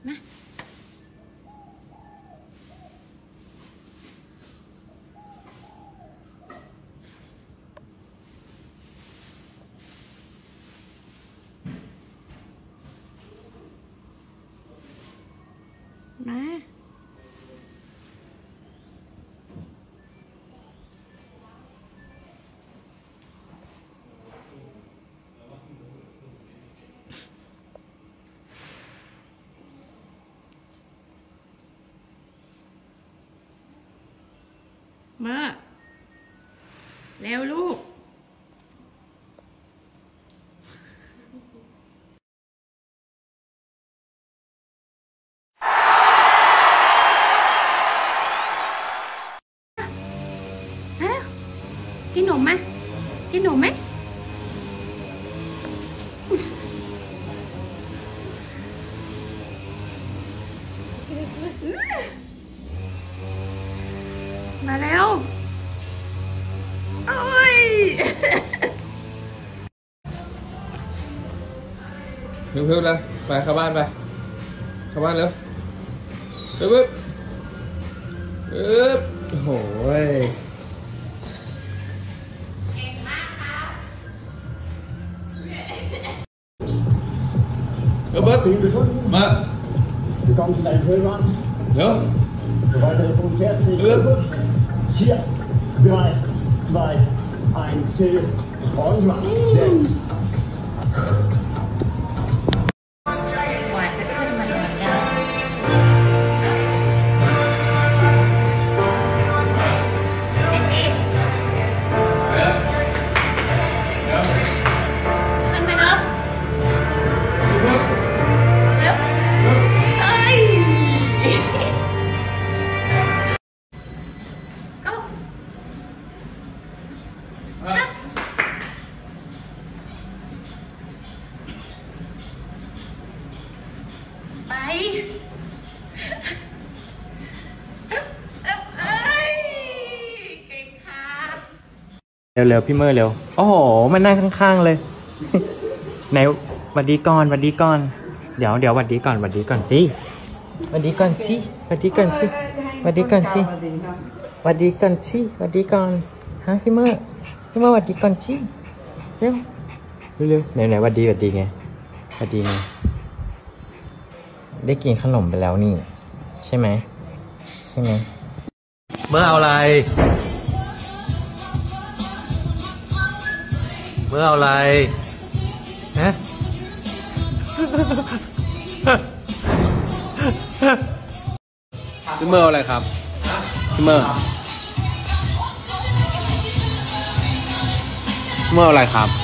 นะมามาแล้วลูกกินหนมไหมกินหนมไหมมาแล้วโอ้ยเพิ่มแล้วไปเข้าบ้านไปเข้าบ้านเร็วเพิ่มโอ้โหเก่งมากครับมา Du kommst in deinen Film an. Ja. Soweit Telefon fährt sich. 4, 3, 2, 1, Ziel. Und mach. Sehr gut. กว่าจะขึ้นมาหน่อยได้เป็นเองขึ้นไปเนาะเร็วเฮ้ยก็ไปเก่งครับเร็วๆพี่เมอร์เร็วโอ้โหมันนั่งข้างๆเลยไหนหวัดดีก่อนหวัดดีก่อนเดี๋ยวหวัดดีก่อนหวัดดีก่อนสิหวัดดีก่อนสิหวัดดีก่อนสิหวัดดีก่อนสิหวัดดีก่อนสิหวัดดีก่อนฮะพี่เมอร์หวัดดีก่อนสิเร็วไหนหวัดดีไงหวัดดีไงได้กินขนมไปแล้วนี่ใช่ไหมเมื่อเอาอะไรฮะพี่เมอร์อะไรครับพี่เมอร์อะไรครับ